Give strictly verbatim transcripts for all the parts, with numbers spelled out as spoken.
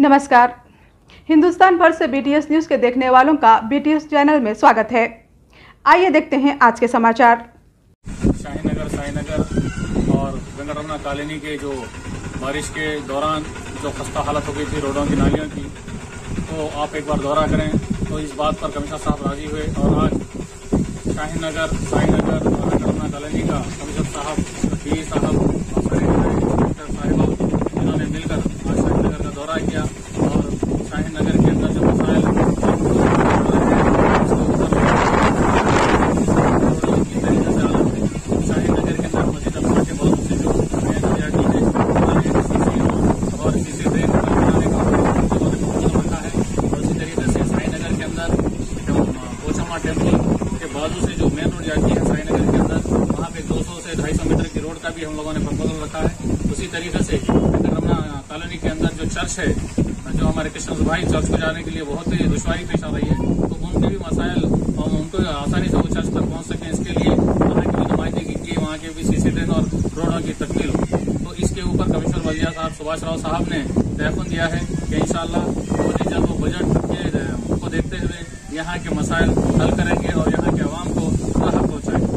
नमस्कार। हिंदुस्तान भर से बीटीएस न्यूज़ के देखने वालों का बीटीएस चैनल में स्वागत है। आइए देखते हैं आज के समाचार। शाहीनगर साईनगर और वेंकटरमना कॉलोनी के जो बारिश के दौरान जो खस्ता हालत हो गई थी रोडों की नालियों की, तो आप एक बार दौरा करें। तो इस बात पर कमिश्नर साहब राजी हुए और आज शाहीनगर साईनगर और वेंकटरमना कॉलोनी का कमिश्नर साहब डी साहब साहिबा इन्होंने मिलकर आज शाहीनगर का दौरा किया और शाहीनगर के अंदर जो मसाइल शाहीनगर के अंदर मस्जिद अफसा के बहुत से जो और इसी से रखा है और इसी तरीके से शाहीनगर के अंदर पोचम्मा टेम्पल के बाजू से जो मेन रोड जाती है शाहीनगर के अंदर, वहाँ पे दो सौ से ढाई सौ मीटर की रोड का भी हम लोगों ने प्रपोजल रखा है। उसी तरीके से वेंकटरमना कॉलोनी के अंदर जो चर्च है, जो हमारे कृष्ण भाई चर्च को जाने के लिए बहुत ही दुश्वारी पेश आ रही है, तो उनके भी मसाइल और उनको आसानी से वो चर्च तक पहुंच सकें, इसके लिए वहाँ की भी नुमाइंदगी की, वहाँ के भी सीसी ट्रेन और रोडों की तकमील हो। तो इसके ऊपर कमिश्नर वजीर साहब सुभाष राव साहब ने तयफुन दिया है कि इंशाअल्लाह मोदी जब वो बजट के को देखते हुए यहाँ के मसाइल हल करेंगे और यहाँ के अवाम को राहत पहुँचाएंगे।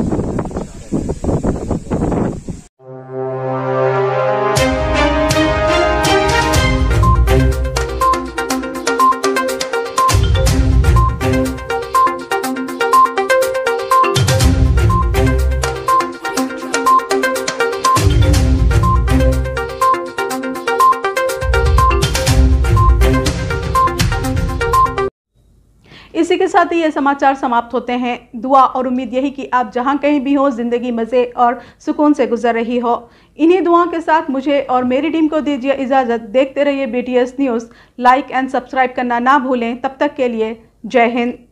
इसी के साथ ही ये समाचार समाप्त होते हैं। दुआ और उम्मीद यही कि आप जहां कहीं भी हो जिंदगी मज़े और सुकून से गुजर रही हो। इन्हीं दुआओं के साथ मुझे और मेरी टीम को दीजिए इजाज़त। देखते रहिए BTS news. Like and subscribe करना ना भूलें। तब तक के लिए जय हिंद।